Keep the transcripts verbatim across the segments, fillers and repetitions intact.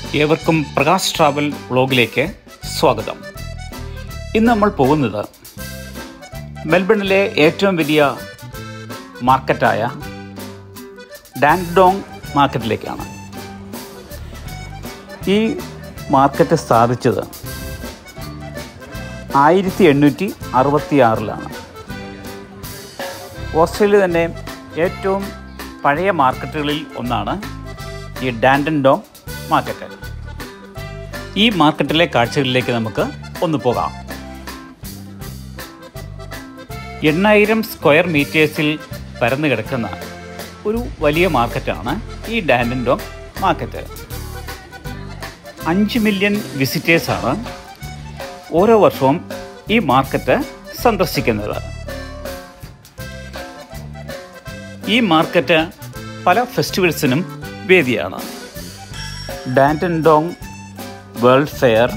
ഏവർക്കും പ്രകാശ് ട്രാവൽ വ്ളോഗിലേക്ക് സ്വാഗതം. ഇന്ന് നമ്മൾ പോകുന്നത് മെൽബണിലെ ഏറ്റവും വലിയ മാർക്കറ്റായ ഡാൻഡോങ് മാർക്കറ്റിലേക്കാണ്. ഈ മാർക്കറ്റ് സ്ഥാപിച്ചത് ആയിരത്തി എണ്ണൂറ്റി അറുപത്തി ആറിലാണ്. ഓസ്ട്രേലിയ തന്നെ ഏറ്റവും പഴയ മാർക്കറ്റുകളിൽ ഒന്നാണ് ഈ ഡാൻഡോങ് മാർക്കറ്റ്. ഈ മാർക്കറ്റിലെ കാഴ്ചകളിലേക്ക് നമുക്ക് ഒന്ന് പോകാം. എണ്ണായിരം സ്ക്വയർ മീറ്റേഴ്സിൽ പരന്നു കിടക്കുന്ന ഒരു വലിയ മാർക്കറ്റാണ് ഈ ഡാൻഡോങ് മാർക്കറ്റ്. അഞ്ച് മില്യൺ വിസിറ്റേഴ്സാണ് ഓരോ വർഷവും ഈ മാർക്കറ്റ് സന്ദർശിക്കുന്നത്. ഈ മാർക്കറ്റ് പല ഫെസ്റ്റിവൽസിനും വേദിയാണ്. Dandenong world fair,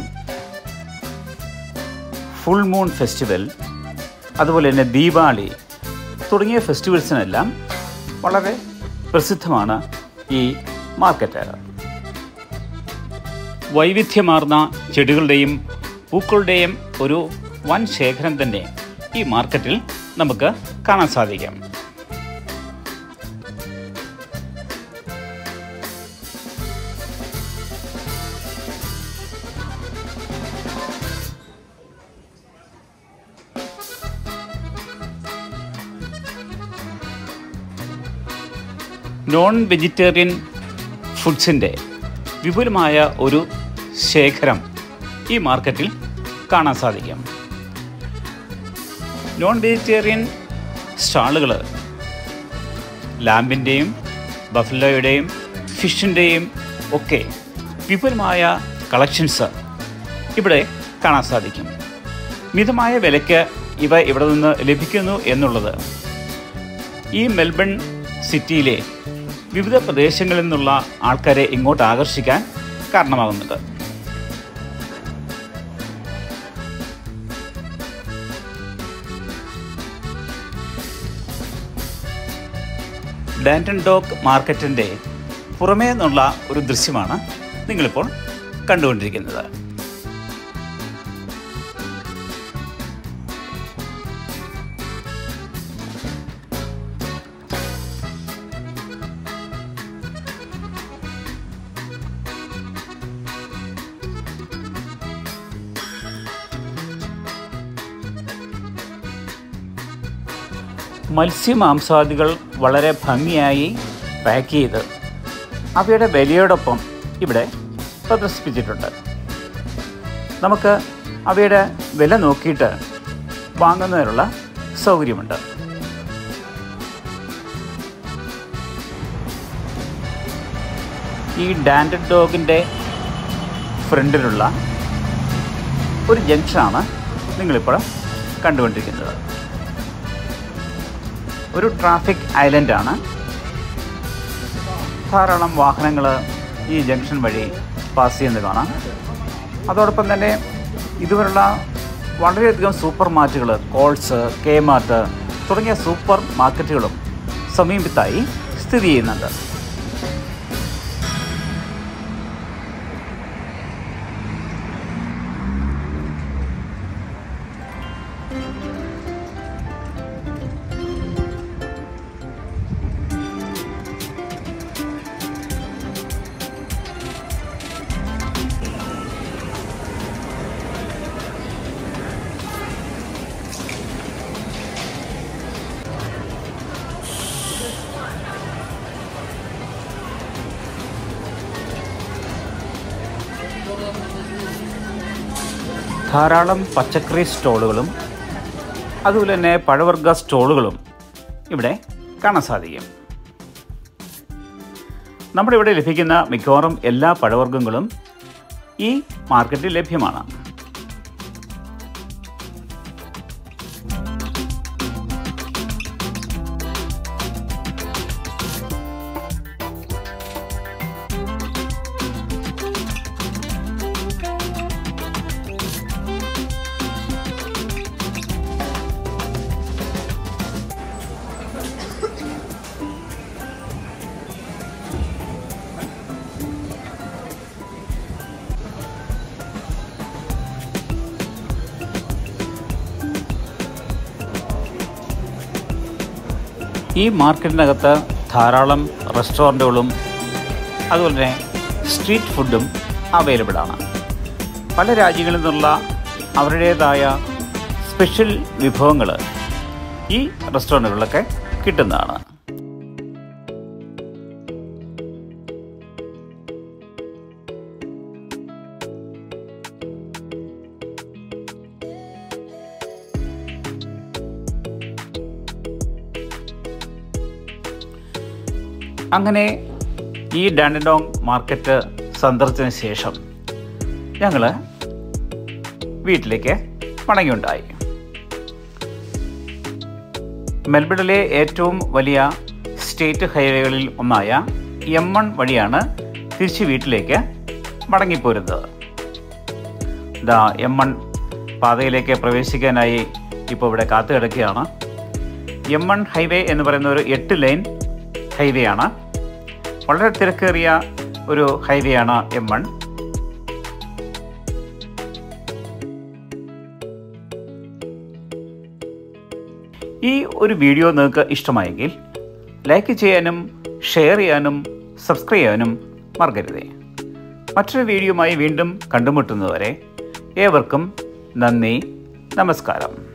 full moon festival, അതുപോലെ തന്നെ ദീപാവലി തുടങ്ങിയ ഫെസ്റ്റിവൽസിനെല്ലാം വളരെ പ്രസിദ്ധമാണ് ഈ മാർക്കറ്റ്. വൈവിധ്യമാർന്ന ചെടികളുടെയും പൂക്കളുടെയും ഒരു വൻ ശേഖരം തന്നെ ഈ മാർക്കറ്റിൽ നമുക്ക് കാണാൻ സാധിക്കും. നോൺ വെജിറ്റേറിയൻ ഫുഡ്സിൻ്റെ വിപുലമായ ഒരു ശേഖരം ഈ മാർക്കറ്റിൽ കാണാൻ സാധിക്കും. നോൺ വെജിറ്റേറിയൻ സ്റ്റാളുകൾ ലാമ്പിൻ്റെയും ബഫലോയുടെയും ഫിഷിൻ്റെയും ഒക്കെ വിപുലമായ കളക്ഷൻസ് ഇവിടെ കാണാൻ സാധിക്കും. മിതമായ വിലയ്ക്ക് ഇവ ഇവിടെ നിന്ന് ലഭിക്കുന്നു എന്നുള്ളത് ഈ മെൽബൺ സിറ്റിയിലെ വിവിധ പ്രദേശങ്ങളിൽ നിന്നുള്ള ആൾക്കാരെ ഇങ്ങോട്ട് ആകർഷിക്കാൻ കാരണമാകുന്നുണ്ട്. ഡാൻഡോങ് മാർക്കറ്റിൻ്റെ പുറമേ നിന്നുള്ള ഒരു ദൃശ്യമാണ് നിങ്ങളിപ്പോൾ കണ്ടുകൊണ്ടിരിക്കുന്നത്. മത്സ്യമാംസാദികൾ വളരെ ഭംഗിയായി പാക്ക് ചെയ്ത് അവയുടെ വിലയോടൊപ്പം ഇവിടെ പ്രദർശിപ്പിച്ചിട്ടുണ്ട്. നമുക്ക് അവയുടെ വില നോക്കിയിട്ട് വാങ്ങുന്നതിനുള്ള സൗകര്യമുണ്ട്. ഈ ഡാൻഡോങ്ങിൻ്റെ ഫ്രണ്ടിലുള്ള ഒരു ജംഗ്ഷനാണ് നിങ്ങളിപ്പോൾ കണ്ടുകൊണ്ടിരിക്കുന്നത്. ഒരു ട്രാഫിക് ഐലൻഡാണ്. ധാരാളം വാഹനങ്ങൾ ഈ ജംഗ്ഷൻ വഴി പാസ് ചെയ്യുന്നത് കാണാം. അതോടൊപ്പം തന്നെ ഇതുപോലുള്ള വളരെയധികം സൂപ്പർ മാർക്കറ്റുകൾ, കോൾസ്, കെ മാർട്ട് തുടങ്ങിയ സൂപ്പർ മാർക്കറ്റുകളും സമീപത്തായി സ്ഥിതി ചെയ്യുന്നുണ്ട്. ധാരാളം പച്ചക്കറി സ്റ്റോളുകളും അതുപോലെ തന്നെ പഴവർഗ്ഗ സ്റ്റോളുകളും ഇവിടെ കാണാൻ സാധിക്കും. നമ്മുടെ ഇവിടെ ലഭിക്കുന്ന മിക്കവാറും എല്ലാ പഴവർഗ്ഗങ്ങളും ഈ മാർക്കറ്റിൽ ലഭ്യമാണ്. ഈ മാർക്കറ്റിനകത്ത് ധാരാളം റെസ്റ്റോറൻറ്റുകളും അതുപോലെ തന്നെ സ്ട്രീറ്റ് ഫുഡും അവൈലബിൾ ആണ്. പല രാജ്യങ്ങളിൽ നിന്നുള്ള അവരുടേതായ സ്പെഷ്യൽ വിഭവങ്ങൾ ഈ റെസ്റ്റോറൻറ്റുകളിലൊക്കെ കിട്ടുന്നതാണ്. അങ്ങനെ ഈ ഡാൻഡനോങ് മാർക്കറ്റ് സന്ദർശിച്ചതിന് ശേഷം ഞങ്ങൾ വീട്ടിലേക്ക് മടങ്ങിയുണ്ടായി. മെൽബണിലെ ഏറ്റവും വലിയ സ്റ്റേറ്റ് ഹൈവേകളിൽ ഒന്നായ എം വൺ വഴിയാണ് തിരിച്ച് വീട്ടിലേക്ക് മടങ്ങിപ്പോരുന്നത്. ഇതാ എം വൺ പാതയിലേക്ക് പ്രവേശിക്കാനായി ഇപ്പോൾ ഇവിടെ കാത്തു കിടക്കുകയാണ്. എം വൺ ഹൈവേ എന്ന് പറയുന്ന ഒരു എട്ട് ലൈൻ ഹൈവേ ആണ്. വളരെ തിരക്കേറിയ ഒരു ഹൈവേ ആണ് എം വൺ. ഈ ഒരു വീഡിയോ നിങ്ങൾക്ക് ഇഷ്ടമായെങ്കിൽ ലൈക്ക് ചെയ്യാനും ഷെയർ ചെയ്യാനും സബ്സ്ക്രൈബ് ചെയ്യാനും മറക്കരുതേ. മറ്റൊരു വീഡിയോയുമായി വീണ്ടും കണ്ടുമുട്ടുന്നതുവരെ ഏവർക്കും നന്ദി, നമസ്കാരം.